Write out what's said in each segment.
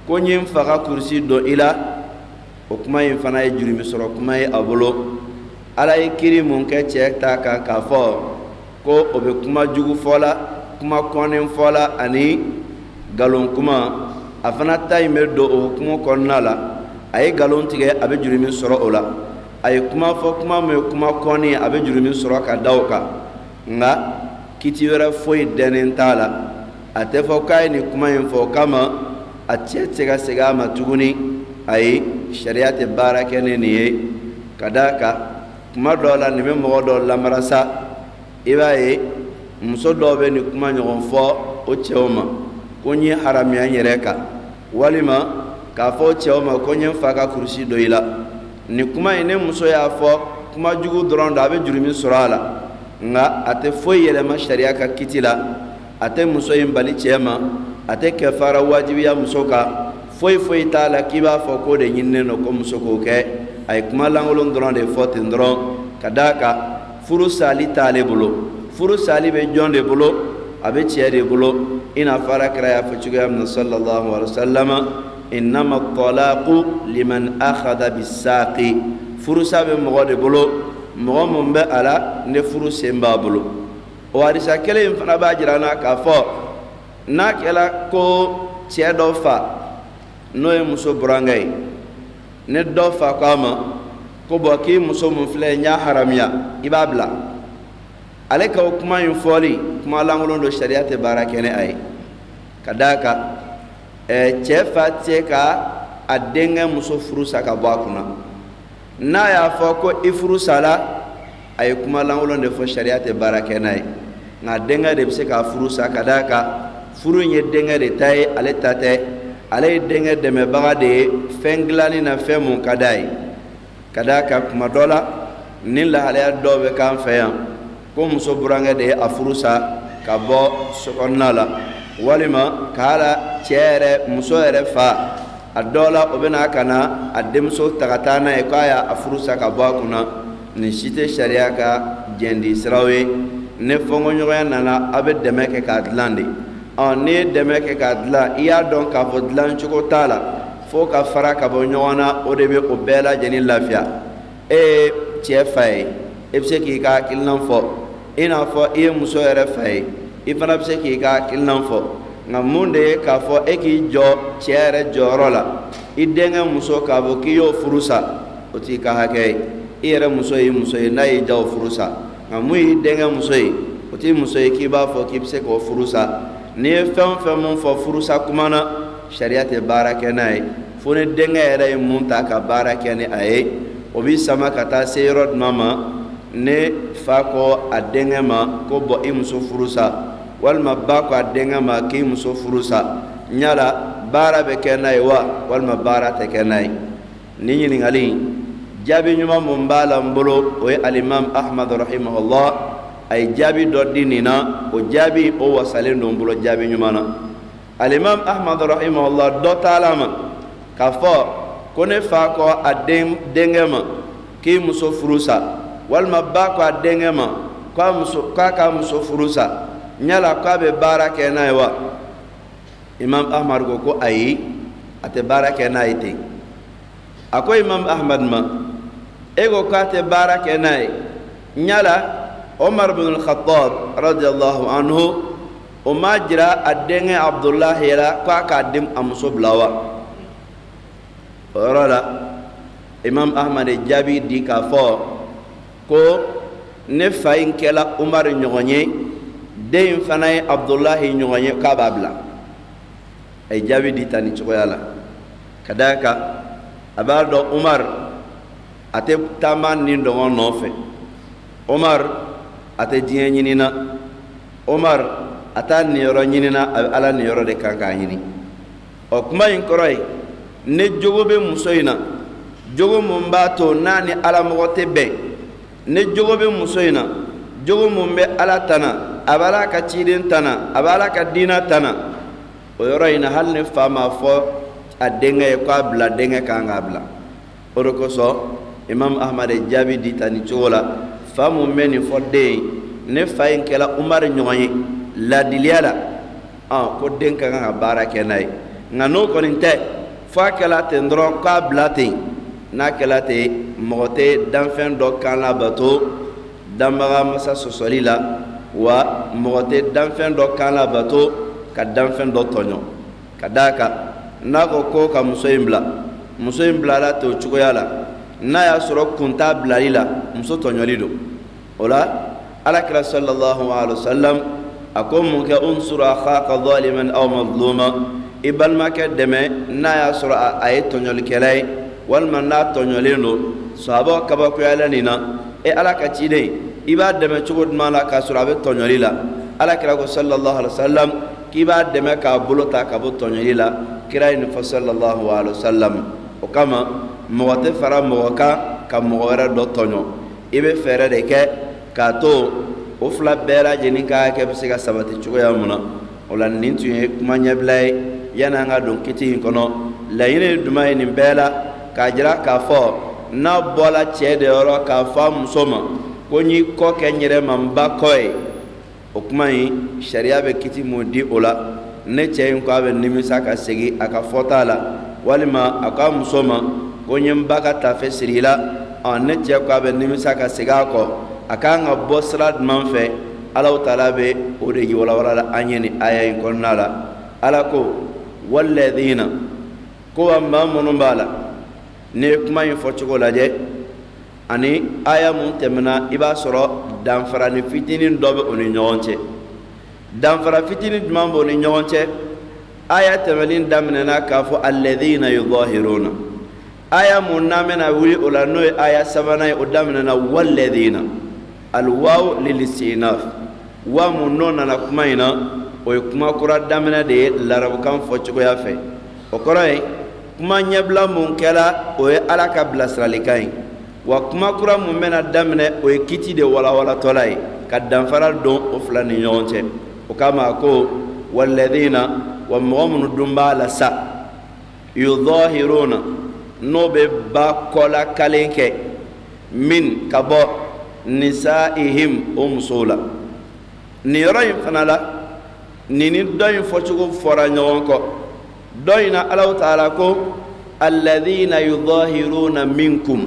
ko ɲin faga kursi do ila o kuma in fana ye jurumi sɔrɔ kuma ye a bolo ala ye kiri mun kɛ cɛ ta kan k'a fɔ ko o bɛ kuma jugu fɔ la kuma kɔnnen fɔ la ani galon kuma a fana ta in bɛ don o hukumu kɔnɔna la a ye galon tigɛ a bɛ jurumi sɔrɔ o la a ye kuma fɔ kuma min ye kuma kɔnni a bɛ jurumi sɔrɔ ka da o kan nka kiti wɛrɛ foyi dɛnnen t'a la a tɛ fɔ k'a ye nin kuma in fɔ o kama a cɛ tɛ ka segin a ma tuguni ayi sariya tɛ baara kɛ ni nin ye ka d'a kan kuma dɔw la nin bɛ mɔgɔ dɔw lamara sa i b'a ye muso dɔw bɛ nin kuma ɲɔgɔn fɔ o cɛw ma ko n ye haramiya n yɛrɛ kan walima k'a fɔ o cɛw ma ko n ye n fa ka kurusi dɔ i la nin kuma in ne muso y'a fɔ kuma jugu dɔrɔn don a bɛ jurumi sɔrɔ a la nka a tɛ foyi yɛlɛma sariya ka kiti la a tɛ muso in bali cɛ ma a tɛ kɛfara wajibiya muso kan foyi t'a la k'i b'a fɔ k'o de ɲininen don ko muso k'o kɛ a ye kuma lankolon dɔrɔn de fɔ ten dɔrɔn ka d'a kan furu sali t'ale bolo furu sali bɛ jɔn de bolo a bɛ cɛ de bolo i n'a fɔ alakira y'a fɔ cogoya min na sallallahu alaihi wa sallam innama talaqu liman akhadha bisaqi furusa bɛ mɔgɔ de bolo mɔgɔ mun bɛ a la ne furu sen b'a bolo o hadisa kelen in fana b'a jira n na k'a fɔ n'a kɛra ko cɛ dɔ fa n'o ye muso burankɛ ye ne dɔ fa ko a ma ko bɔn k'i muso mun filɛ n y'a haramiya i b'a bila ale ka o kuma in fɔli kuma lankolon don sariya tɛ baara kɛ ni a ye ka d'a kan cɛ fa tɛ ka a denkɛ muso furu sa ka bɔ a kunna n'a y'a fɔ ko i furu sa la a ye kuma lankolon de fɔ sariya tɛ baara kɛ n'a ye nka denkɛ de bɛ se k'a furu sa ka d'a kan furu in ye denkɛ de ta ye ale ta tɛ ale ye denkɛ dɛmɛbaga de ye fɛn dilanni na fɛn mun ka d'a ye ka d'a kan kuma dɔ la ni lahalaya dɔw bɛ k'an fɛ yan ko muso burankɛ de ye a furu sa ka bɔ sokɔnɔna la walima k'a la cɛ yɛrɛ muso yɛrɛ fa a dɔw la o bɛ na ka na a denmuso ta ka taa n'a ye k'a y'a furu sa ka bɔ a kunna nin si tɛ sariya ka jɛndi siraw ye ne fɔnkɔɲɔgɔnya nana a bɛ dɛmɛ kɛ k'a dilan de n'i ye dɛmɛ kɛ k'a dilan i y'a dɔn k'a fɔ dilan cogo t'a la fo ka fara ka bɔ ɲɔgɔn na o de bɛ o bɛɛ lajɛlen lafiya e ye cɛ fa ye i bɛ se k'i ka hakilina fɔ i n'a fɔ i ye muso yɛrɛ fa ye i fana bɛ se k'i ka hakilina fɔ nka mun de ye k'a fɔ e k'i jɔ cɛ yɛrɛ jɔyɔrɔ la i denkɛ muso k'a fɔ k'i y'o furu sa o t'i ka hakɛ ye i yɛrɛ muso y'i muso ye n'a y'i ja o furu sa nka mun y'i denkɛ muso ye o t'i muso ye k'i b'a fɔ k'i bɛ se k'o furu sa n'i ye fɛn o fɛn mun fɔ furusa kuma na sariya tɛ baara kɛ n'a ye fo ni denkɛ yɛrɛ ye mun ta ka baara kɛ ni a ye o bɛ sama ka taa se yɔrɔ jumɛn ma ne fa ko a denkɛ ma ko bɔn i muso furusa walima ba ko a denkɛ ma k'i muso furusa ɲala baara bɛ kɛ n'a ye wa walima baara tɛ kɛ n'a ye ni ɲininkali jaabi ɲuman mun b'a la n bolo o ye alimam ahmad rahimahullah a ye jaabi dɔ di nin na o jaabi o wasalen don bolo jaabi ɲuman na alimam ahmad rahimahullah dɔ taala ma k'a fɔ ko ne fa ko a denkɛ ma k'i muso furusa walima ba ko a denkɛ ma k'a ka muso furusa ɲala k'a bɛ baara kɛ n'a ye wa imam ahmad ko ayi a tɛ baara kɛ n'a ye ten a ko imam ahmad ma e ko k'a tɛ baara kɛ n'a ye ɲala Umar bin al-Khattab radiyallahu anhu o ma jira a denkɛ Abdullahi la k'a k'a di a muso bila wa o yɔrɔ la imam ahmad ye jaabi di k'a fɔ ko ne fa in kɛla Umar ɲɔgɔn ye den in fana ye Abdullahi ɲɔgɔn ye k'a b'a bila a ye jaabi di ta ni cogoya la ka d'a kan a b'a dɔn Umar a tɛ taama ni dɔngɔ nɔfɛ Umar a tɛ diɲɛ ɲinina Umar a t'a niyɔrɔ ɲinina a bɛ ala niyɔrɔ de kan k'a ɲini o kuma in kɔrɔ ye ne jogo bɛ muso in na jogo mun b'a to n'a ni ala mɔgɔ tɛ bɛn ne jogo bɛ muso in na jogo mun bɛ ala tana a b'a la ka ciden tana a b'a la ka diina tana o yɔrɔ in na hali ne fa m'a fɔ a denkɛ ye k'a bila denkɛ kan k'a bila o de kosɔn imam ahmad ye jaabi di ta ni cogo la fa mun bɛ nin fɔ den ne fa in kɛla Umar ɲɔgɔn ye ladiliya la ko den ka kan ka baara kɛ n'a ye nka n'o kɔni tɛ فاكلا تندرون قابلاتي ناكلاتي موتي دنفن دو كان لا باتو دمغا مسا سوسوليلا وموتي دنفن دو كان لا باتو كدنفن دو تونيو كداكا ناكو كوكا مسوين بلا لا تو چوكويالا نا يا سورو كونتا بلاليلا مسو تونيوليدو ولا على كلا صلى الله عليه وسلم أكون منك أنصر أخاك ظالما أو مظلوما إبال ما كدمه نا يا سورو آية تونيول كلاي والما نا تونيولينو صحابة كباكو يالانينا على كتيدي إبا دمه چوكود مالا كاسورو أبي تونيوليلا على كلا صلى الله عليه وسلم كيبا دمه كابولوتا كابو تونيوليلا كراين فصلى الله عليه وسلم وكما مواتي فرا موكا كموغرا دو تونيو إبه فرا ديكي كاتو وفلا بيرا جنيكا كبسيكا سباتي چوكو يامونا ولا نينتو يكما نيبلاي يانا دون كتين كنو لا يني دماء نبالا كاجرا كافو نا بولا چه دي ورو كافا مسوما كوني كو كنيري منبا كوي وكماي شريعة بكتي مودي اولا نچه ينكو ابن نمسا كسيكي اكا فوتالا walima aka musoma konye mbaka tafe sirila ne tiya ko abe nimisa ka siga ko aka nga bosrad manfe Allah taala be o de wala wala anyeni aya in konnala ala ko walladhina ko amma munumbala ne kuma yin fochugo laje ani aya mun temna iba soro danfara ni fitinin dobe oni nyonche danfara fitinin mambo ni nyonche aya temelin damnena kafo alladhina yudhahiruna aya munamena wuli ulano aya sabana udamnena walladhina alwaw lilistinaf wa munona na kumaina o kuma kura damna de larab kan fochugo yafe o koray kuma nyabla mun kala o alaka blasralikai wa kuma kura mun mena damne o kiti de wala wala tolay kadam faral don o flani nyonche o kama ko walladhina ومغمن دمبالا سا يظاهرون نوبي باكولا كالينك من كبو نسائهم أمسولا نيرين فنالا نيني دوين فوشكو فرانيونكو دوين الله تعالى كو الذين يظاهرون منكم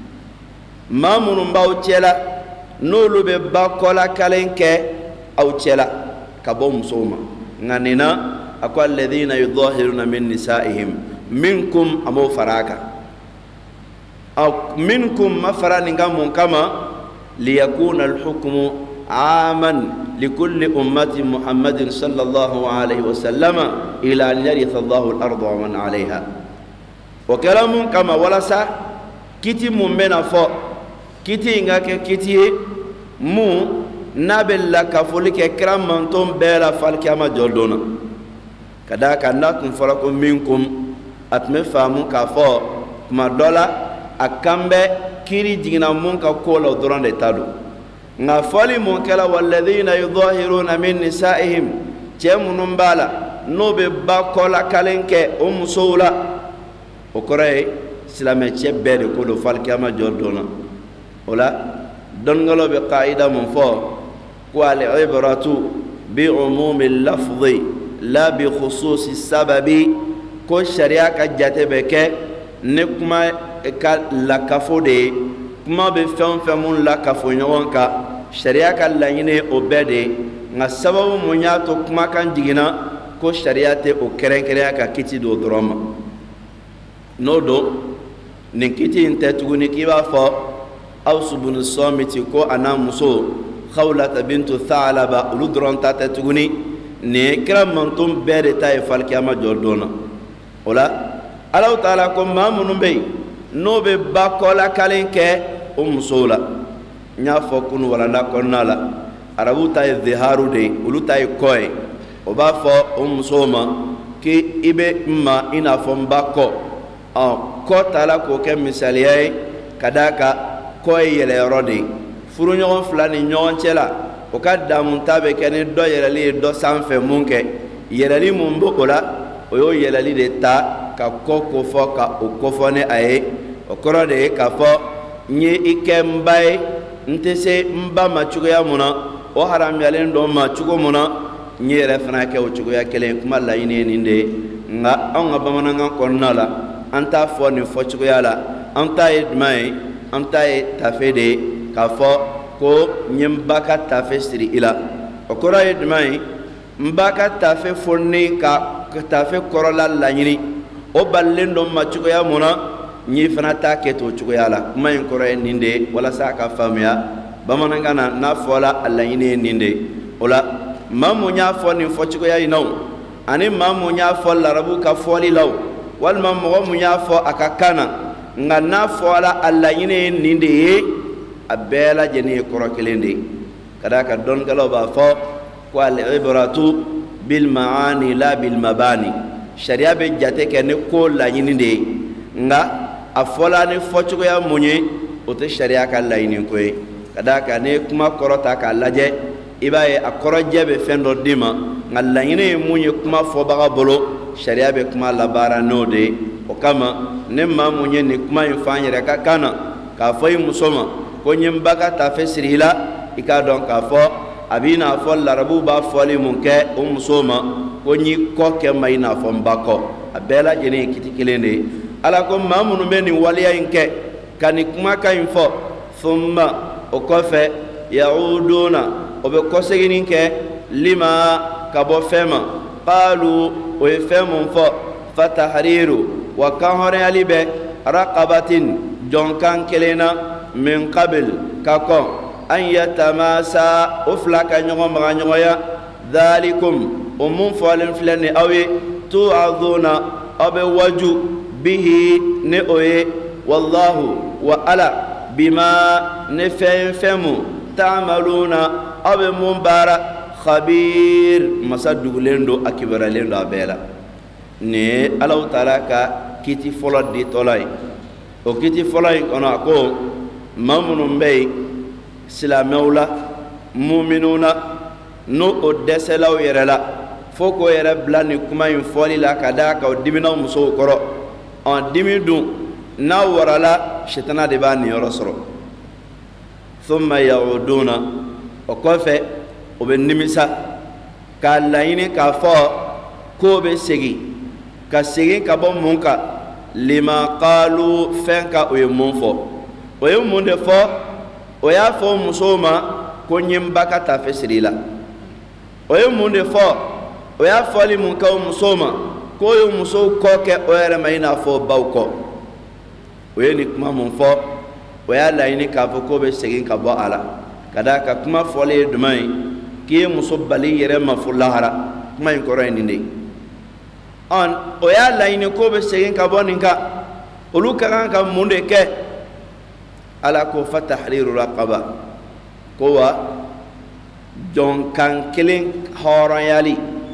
ما من باو تيلا نولو بي باكولا كالينك أو تيلا كبو مسوما نانينا أقول الذين يظاهرون من نسائهم منكم أمو فراكا أو منكم مفرانينغا كما ليكون الحكم عاما لكل أمة محمد صلى الله عليه وسلم إلى أن يرث الله الأرض ومن عليها وكلام كما ولسا كتي ممنا فو كتي إنغاك كتي مو نابل لك فولك كرام منتم بلا فالكيما جلدونا kadaka nakun farakum minkum atme famu ka fo kuma dola akambe kiri jigina mun ka kola doron de tadu nga fali mun kala walladhina yudhahiruna min nisaihim chemunum bala nobe bakola kalenke musula okore silame chebbe de ko do falkama jordona ola dongalo be qaida mun fo ko al ibratu bi umumi lafzi لا بخصوص السبب كو شريعة كجاتبك نكما لكفو دي كما بفهم فمون لكفو نوانكا شريعة كاللانيني أبدي nga sababu munyato kuma kan jigina ko shariate o kerenkere ka kiti do drama nodo nin kiti inte tuguni kiba fo awsubun samiti ko ana muso khawlat bintu thalaba uludron ta tuguni ne kram mantum bere tay fal kiyama jordona ola Allah taala ko mamunum be no be bakola kalenke musola nya fo kun wala na konnala arabu tay ziharu de ulu tay koy o ba fo musoma ki ibe ma ina fo mbako ko tala ko ke misaliye kadaka koy yele rodi furu nyon flani nyon chela o ka damun tabe kene do yelali do sanfe munke yelali mun bokola o yo yelali de ta ka koko fo ka o kofone aye o koro de ka fo nyi ikembai ntese mba machugo ya muna o haram yalen do machugo muna nyi refna ke o chugo ya kelen kuma la yine ninde nga an ga bamanangan konna la an t'a fɔ nin fɔcogoya la an ta ye jumɛn ye an ta ye tafe de ye k'a fɔ ko n ye n ba ka tafe siri i la o kɔrɔ ye jumɛn ye n ba ka tafe fonini ka tafe kɔrɔla laɲini o balilen don ma cogoya mun na n ye fana t'a kɛ t'o cogoya la kuma in kɔrɔ ye nin de ye walasa a ka faamuya bamanankan na n'a fɔla a laɲini ye nin de ye o la maa mun y'a fɔ nin fɔcogoya in na o ani maa mun y'a fɔ larabu ka fɔli la o walima mɔgɔ mun y'a fɔ a ka kan na nka n'a fɔla a laɲini ye nin de ye a bɛɛ lajɛlen ye kɔrɔ kelen de ye ka d'a kan dɔnnikɛlaw b'a fɔ ko al-ibratu bil ma'ani la bil mabani sariya bɛ jate kɛ ni ko laɲini de ye nka a fɔla ni fɔcogoya mun ye o tɛ sariya ka laɲini ko ye ka d'a kan n'i ye kuma kɔrɔ ta k'a lajɛ i b'a ye a kɔrɔjɛ bɛ fɛn dɔ d'i ma nka laɲini ye mun ye kuma fɔbaga bolo sariya bɛ kuma labaara n'o de ye o kama ne maa mun ye nin kuma in fɔ an yɛrɛ ka kan na k'a fɔ i muso ma ko n ye n ba ka tafe siri i la i k'a dɔn k'a fɔ a b'i n'a fɔ larabuw b'a fɔli mun kɛ o muso ma ko n y'i kɔ kɛ ma i n'a fɔ n ba kɔ a bɛɛ lajɛlen ye kiti kelen de ye ala ko maa minnu bɛ nin waleya in kɛ ka nin kumakan in fɔ thumma o kɔfɛ ya'uduna o bɛ kɔseginin kɛ lima ka bɔ fɛn ma qaalu o ye fɛn mun fɔ fatahriru wa kan hɔrɔnyali bɛ raqabatin jɔnkan kelen na min qabil ka kɔn an yatamasa o fila ka ɲɔgɔn maga ɲɔgɔnya dhalikum o mun fɔlen filɛ ni aw ye tu'aduna aw bɛ waju bihi ne o ye wallahu wa ala bima ne fɛn mu ta'maluna aw bɛ mun baara khabir masa dugulen do a kibaralen do a bɛɛ la nin ye Alahu Taala ka kiti fɔlɔ di tɔla ye o kiti fɔlɔ in kɔnɔ a ko maa minnu bɛ yen silamɛw la muminun na n'o o dɛsɛlaw yɛrɛ la fo k'o yɛrɛ bila nin kuma in fɔli la ka d'a kan o dimina musow kɔrɔ dimi dun n'a warala sitana de b'a niyɔrɔ sɔrɔ thumma ya'uduna o kɔfɛ o bɛ nimisa k'a laɲini k'a fɔ k'o bɛ segin ka bɔ mun kan lima qaalu fɛn ka o ye mun fɔ o ye mun de fɔ o y'a fɔ musow ma ko n ye n ba ka tafe siri la o ye mun de fɔ o y'a fɔli mun kɛ o musow ma k'o ye musow kɔ kɛ o yɛrɛ ma i n'a fɔ baw kɔ o ye nin kuma mun fɔ o y'a laɲini k'a fɔ k'o bɛ segin ka bɔ a la ka d'a kan kuma fɔli ye jumɛn ye k'i ye muso bali yɛrɛ ma fo lahara kuma in kɔrɔ ye nin de ye o y'a laɲini k'o bɛ segin ka bɔ nin kan olu ka kan ka mun de kɛ ala ko fatahriru raqaba ko wa jɔnkan kelen hɔrɔnyali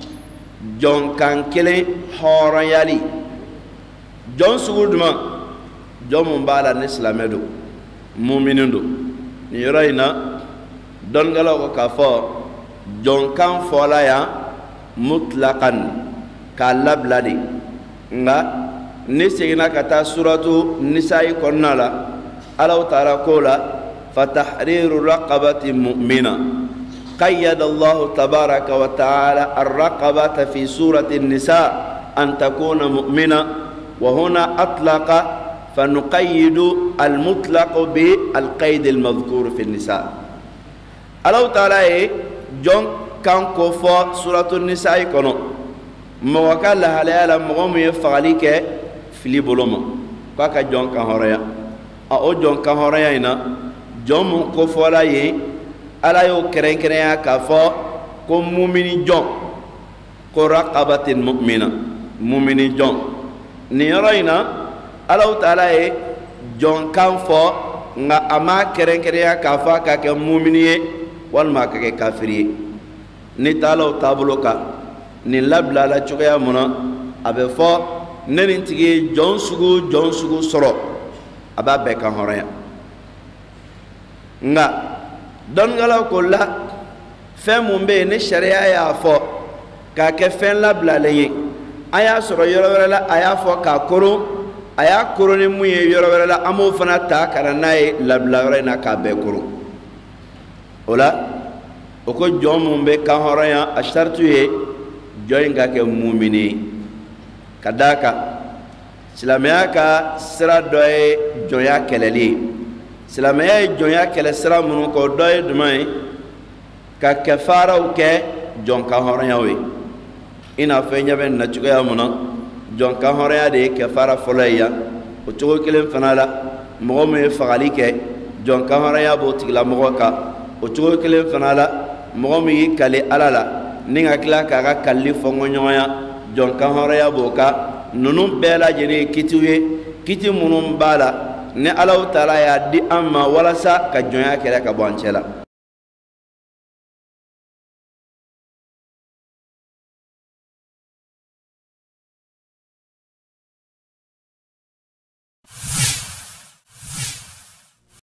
jɔn sugu jumɛn jɔn mun b'a la ni silamɛ don muminin don nin yɔrɔ in na dɔnnikɛlaw ko k'a fɔ jɔnkan fɔla yan mutlaqan k'a labila de nka ne seginna ka taa suratu nisa'i kɔnɔna la Alahu Taala ko la fatahriru raqabati mu'mina qayyada Allahu tabaraka wa ta'ala ar-raqabata fi surati an-nisa an takuna mu'mina wa huna atlaqa fanuqayyidu al-mutlaq bi al-qayd al-madhkur fi an-nisa Alahu Taala ye jɔn kan ko fɔ suratu an-nisa'i kɔnɔ mɔgɔ ka lahalaya la mɔgɔ mun ye fagali kɛ fili bolo ma k'a ka jɔn kan hɔrɔnya o jɔn kan hɔrɔnya in na jɔn mun kofɔla ye ala y'o kɛrɛnkɛrɛnya k'a fɔ ko mumini jɔn ko raqabatin mu'mina mumini jɔn nin yɔrɔ in na Alahu Taala ye jɔn kan fɔ nka a ma kɛrɛnkɛrɛnya k'a fɔ a ka kɛ mumini ye walima a ka kɛ kafiri ye ni taalaw taabolo kan nin labilala cogoya mun na a bɛ fɔ ne nin tigi ye jɔn sugu sɔrɔ a b'a bɛɛ kan hɔrɔnya nka dɔnnikɛlaw ko la fɛn mun bɛ yen ni sariya y'a fɔ k'a kɛ fɛn labilalen ye an y'a sɔrɔ yɔrɔ wɛrɛ la a y'a fɔ k'a koron a y'a koron ni mun ye yɔrɔ wɛrɛ la an b'o fana ta ka na n'a ye labila yɔrɔ in na k'a bɛɛ koron o la o ko jɔn mun bɛ kan hɔrɔnya a sariti ye jɔn in ka kɛ mumini ye kadaka silamɛya ka sira dɔ ye jɔnya kɛlɛli ye silamɛya ye jɔnya kɛlɛ sira minnu kɔ dɔ ye jumɛn ye ka kɛfaraw kɛ jɔn ka hɔrɔnyaw ye i n'a fɔ i ɲɛ bɛ nin na cogoya mun na jɔn ka hɔrɔnya de ye kɛfara fɔlɔ ye yan o cogo kelen fana la mɔgɔ min ye fagali kɛ jɔn ka hɔrɔnya b'o tigilamɔgɔ kan o cogo kelen fana la mɔgɔ min y'i kali ala la ni ka tila k'a ka kalili fɔnkɔɲɔgɔnya jɔn ka hɔrɔnya b'o kan ninnu bɛɛ lajɛlen ye kitiw ye kiti minnu b'a la ni Alahu Taala y'a di an ma walasa ka jɔnya kɛlɛ ka bɔ an cɛ la